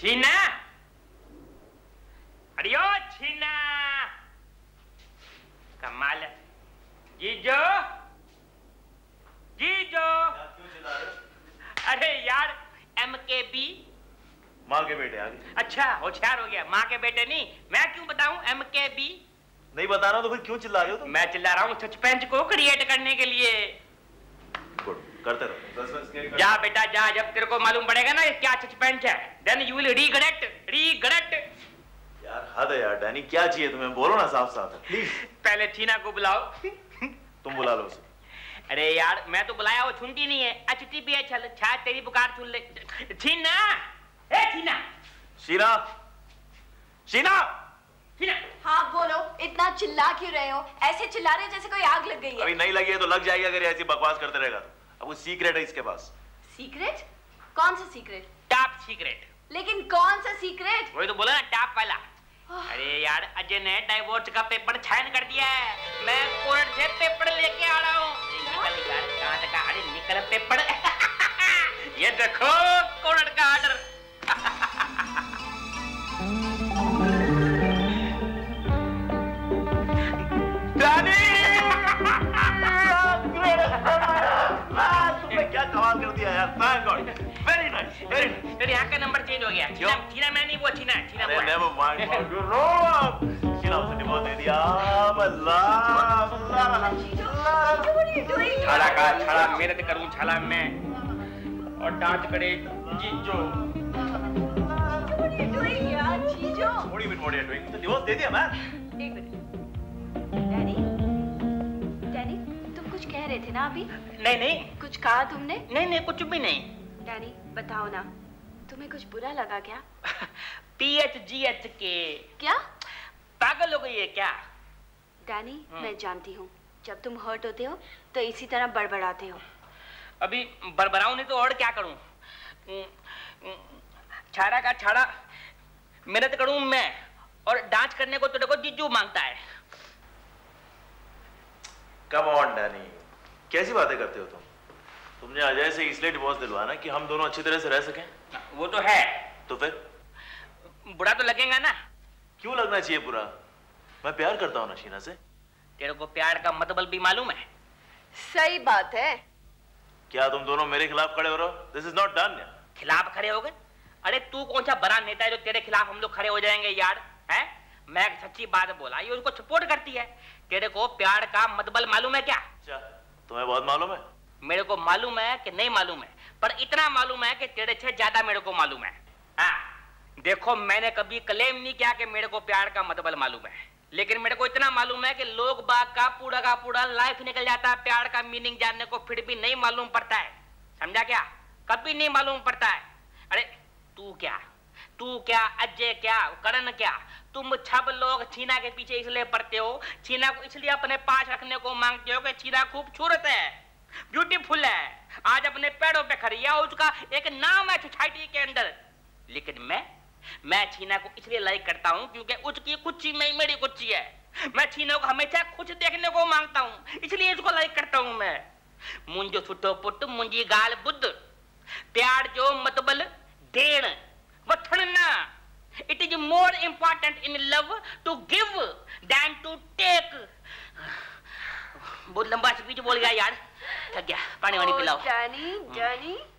छीना, अरे ओ छीना, कमाल है। जीजो, जीजो। क्यों चिल्ला रहे हो? अरे यार MKB माँ के बेटे आ गए। अच्छा होशियार हो गया, माँ के बेटे नहीं, मैं क्यों बताऊं MKB? नहीं बता रहा तो फिर क्यों चिल्ला रहे हो तुम? मैं चिल्ला रहा हूँ सस्पेंस को क्रिएट करने के लिए। गुड, करते रहो। जा बेटा जा, जब तेरे को मालूम पड़ेगा ना क्या सस्पेंस है, देन यू विल रिग्रेट। यार हद है यार डैनी, क्या चाहिए तुम्हें? बोलो ना साफ साफ प्लीज। पहले छीना को बुलाओ। तुम बुला लो उसे। अरे यार मैं तो बुलाया, वो सुनती नहीं है। HTPHL शायद तेरी पुकार सुन ले। छीना, ए छीना, शीना, शीना, छीना। हाँ बोलो, इतना चिल्ला क्यों रहे हो? ऐसे चिल्ला रहे जैसे कोई आग लग गई है। अभी नहीं लगी है तो लग जाएगी अगर ऐसी बकवास करते रहेगा तो। अब वो सीक्रेट है इसके पास। सीक्रेट? कौन सा सीक्रेट? Top secret. लेकिन कौन सा सीक्रेट? वही तो बोला ना, टॉप वाला। अरे यार अजय ने डाइवोर्स का पेपर साइन कर दिया है, मैं कोर्ट से पेपर लेके आ रहा हूँ। निकल यार, कहाँ तक? अरे निकल पेपर। ये देखो कोर्ट का ऑर्डर। तुमने क्या कमाल कर दिया यार, thank God, very nice, very nice. तेरे यहाँ का नंबर चेंज हो गया। छीना मैं नहीं, वो छीना है, छीना वो है। Never mind, you know Sheena उसे डिवोर्स दे दिया। छाला का छाला मेहनत करूं, छाला मैं और डांच करे जीजो। What do you mean what are you doing? तो डिवोर्स दे दिया मैन। एक मिनट, डैडी, डैडी, तुम कुछ कह रहे थे ना अभी? नहीं नहीं, कुछ कहा तुमने? नहीं कुछ भी नहीं। डैडी बताओ ना, तुम्हें कुछ बुरा लगा क्या? PHGH के क्या? पागल हो गई है क्या? डैनी मैं जानती हूँ, जब तुम हर्ट होते हो तो इसी तरह बड़बड़ाते हो। अभी बड़बड़ाऊं नहीं तो और क्या करूं? छाड़ा का छाड़ा मेहनत करूं मैं, और डांच करने को तो देखो जीजू मांगता है। कम ऑन डैनी, कैसी बातें करते हो तुम? तुमने अजय से इसलिए डिवोर्स दिलवाया ना कि हम दोनों अच्छी तरह से रह सकें। वो तो है, तो फिर बुरा तो लगेगा ना। क्यों लगना चाहिए बुरा? मैं प्यार करता हूँ ना शीना से। तेरे को प्यार का मतलब भी मालूम है? सही बात है। क्या तुम दोनों मेरे खिलाफ खड़े हो रहे हो? This is not done. खिलाफ खड़े हो गए? अरे तू कौन सा बड़ा नेता है जो तेरे खिलाफ हम लोग खड़े हो जाएंगे यार? है, मैं सच्ची बात बोला, ये उसको सपोर्ट करती है। तेरे को प्यार का मतलब मालूम है क्या? अच्छा, तुम्हें बहुत मालूम है? मेरे को मालूम है कि नहीं मालूम है, पर इतना मालूम है कि तेरे से ज्यादा मेरे को मालूम है। हाँ देखो, मैंने कभी क्लेम नहीं किया कि मेरे को प्यार का मतलब मालूम है, लेकिन मेरे को इतना मालूम है कि लोग बाग का पूरा लाइफ निकल जाता है प्यार का मीनिंग जानने को, फिर भी नहीं मालूम पड़ता है। समझा क्या? कभी नहीं मालूम पड़ता है। अरे तू क्या, अजय क्या, करण क्या, तुम सब लोग छीना के पीछे इसलिए पड़ते हो, छीना को इसलिए अपने पास रखने को मांगते हो कि छीना खूबसूरत है, ब्यूटीफुल है, आज अपने पैरों पे खड़ी है, उसका एक नाम है सोसाइटी के अंदर। लेकिन मैं छीना को इसलिए लाइक करता हूँ क्योंकि उसकी कुच्ची में मेरी कुच्ची है। मैं छीना को हमेशा खुश देखने को मांगता हूँ, इसलिए इसको लाइक करता हूँ मैं। मुंजो छुटो पुट मुंजी गाल बुद्ध, प्यार जो मतबल देण वठणना। It is more important in love to give than to take. बहुत लंबा स्पीच बोल गया यार, थक गया, पानी वानी पिलाओ। डैनी